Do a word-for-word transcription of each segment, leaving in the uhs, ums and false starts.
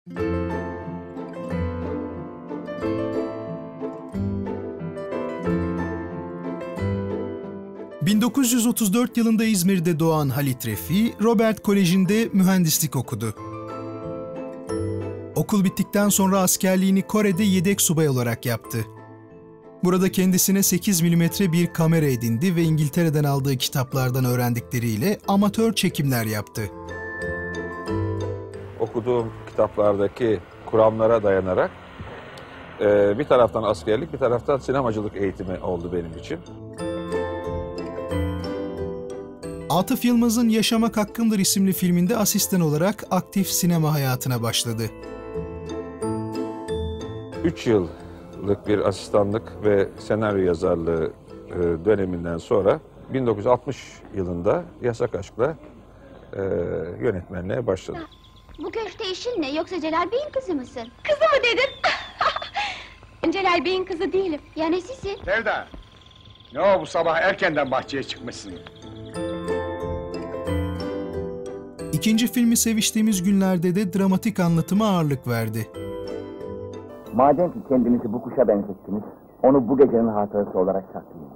bin dokuz yüz otuz dört yılında İzmir'de doğan Halit Refi, Robert Koleji'nde mühendislik okudu. Okul bittikten sonra askerliğini Kore'de yedek subay olarak yaptı. Burada kendisine sekiz milimetre bir kamera edindi ve İngiltere'den aldığı kitaplardan öğrendikleriyle amatör çekimler yaptı. Okuduğum kitaplardaki kuramlara dayanarak bir taraftan askerlik, bir taraftan sinemacılık eğitimi oldu benim için. Atıf Yılmaz'ın Yaşamak Hakkımdır isimli filminde asistan olarak aktif sinema hayatına başladı. Üç yıllık bir asistanlık ve senaryo yazarlığı döneminden sonra bin dokuz yüz altmış yılında Yasak Aşk'la e, yönetmenliğe başladım. Bu köşkte işin ne? Yoksa Celal Bey'in kızı mısın? Kızı mı dedin? Celal Bey'in kızı değilim. Ya nesisin? Sevda, ne o bu sabah erkenden bahçeye çıkmışsın? İkinci filmi Seviştiğimiz Günlerde de dramatik anlatıma ağırlık verdi. Madem ki kendinizi bu kuşa benzettiniz, onu bu gecenin hatırası olarak saklayın.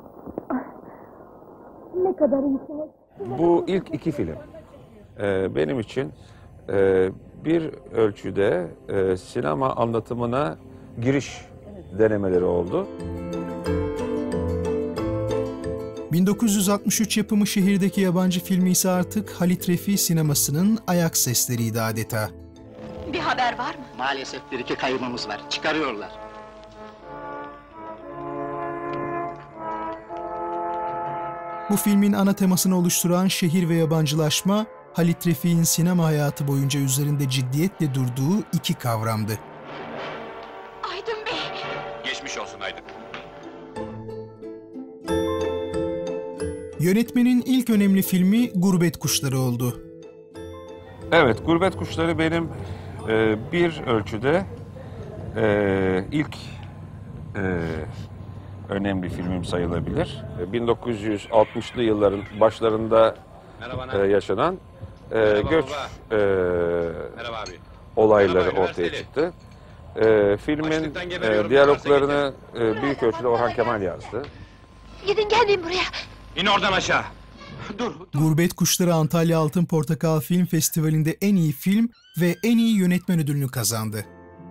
Ne kadar iyisiniz. Bu ilk iki film ee, benim için e, bir ölçüde e, sinema anlatımına giriş denemeleri oldu. bin dokuz yüz altmış üç yapımı Şehirdeki Yabancı filmi ise artık Halit Refi sinemasının ayak sesleriydi adeta. Bir haber var mı? Maalesef bir iki kaybımız var. Çıkarıyorlar. Bu filmin ana temasını oluşturan şehir ve yabancılaşma, Halit Refi'nin sinema hayatı boyunca üzerinde ciddiyetle durduğu iki kavramdı. Aydın Bey! Geçmiş olsun Aydın. Yönetmenin ilk önemli filmi Gurbet Kuşları oldu. Evet, Gurbet Kuşları benim e, bir ölçüde e, ilk e, önemli filmim sayılabilir. bin dokuz yüz altmışlı yılların başlarında e, yaşanan e, göç e, olayları Merhaba, ortaya çıktı. E, filmin e, diyaloglarını e, büyük ölçüde Orhan Kemal yazdı. Gidin gelmeyin buraya! İn oradan aşağı! Dur! Gurbet Kuşları Antalya Altın Portakal Film Festivali'nde en iyi film ve en iyi yönetmen ödülünü kazandı.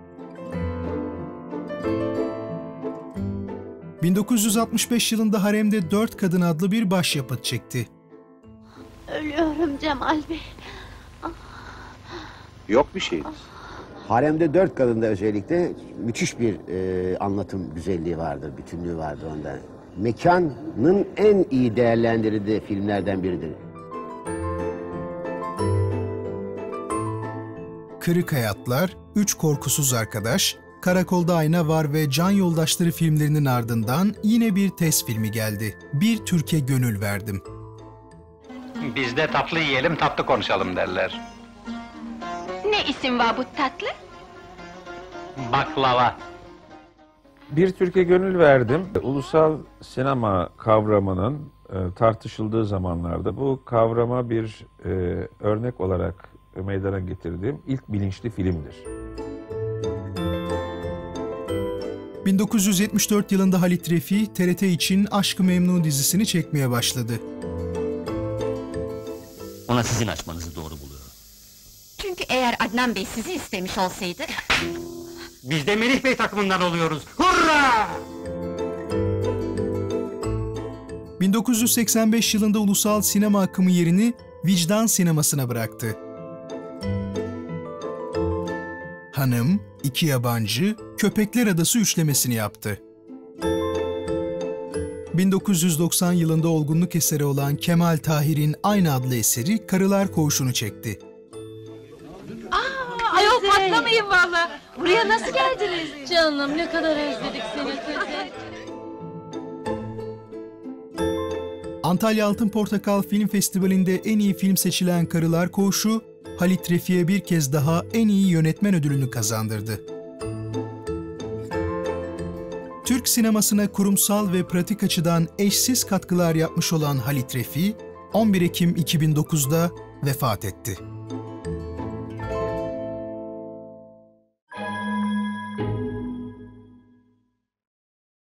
bin dokuz yüz altmış beş yılında Harem'de Dört Kadın adlı bir başyapıt çekti. Ölüyorum Cemal Bey. Yok bir şey. Harem'de Dört Kadın'da özellikle müthiş bir e, anlatım güzelliği vardır, bütünlüğü vardır onda. Mekanın en iyi değerlendirildiği filmlerden biridir. Kırık Hayatlar, Üç Korkusuz Arkadaş, Karakolda Ayna Var ve Can Yoldaşları filmlerinin ardından yine bir test filmi geldi. Bir Türkiye Gönül Verdim. Bizde tatlı yiyelim, tatlı konuşalım derler. Ne isim var bu tatlı? Baklava. Bir Türkiye Gönül Verdim. Ulusal sinema kavramının e, tartışıldığı zamanlarda bu kavrama bir e, örnek olarak meydana getirdiğim ilk bilinçli filmdir. bin dokuz yüz yetmiş dört yılında Halit Refi, T R T için Aşk-ı Memnu dizisini çekmeye başladı. Ona sizin açmanızı doğru buluyorum. Çünkü eğer Adnan Bey sizi istemiş olsaydı... Biz de Melih Bey takımından oluyoruz. Hurra! bin dokuz yüz seksen beş yılında ulusal sinema akımı yerini vicdan sinemasına bıraktı. Hanım, İki Yabancı, Köpekler Adası üçlemesini yaptı. bin dokuz yüz doksan yılında olgunluk eseri olan Kemal Tahir'in aynı adlı eseri Karılar Koğuşu'nu çekti. Aa, ayol patlamayın valla! Buraya nasıl geldiniz? Canım ne kadar özledik seni kızım. Antalya Altın Portakal Film Festivali'nde en iyi film seçilen Karılar Koğuşu, Halit Refi'ye bir kez daha en iyi yönetmen ödülünü kazandırdı. Türk sinemasına kurumsal ve pratik açıdan eşsiz katkılar yapmış olan Halit Refi, on bir Ekim iki bin dokuzda vefat etti.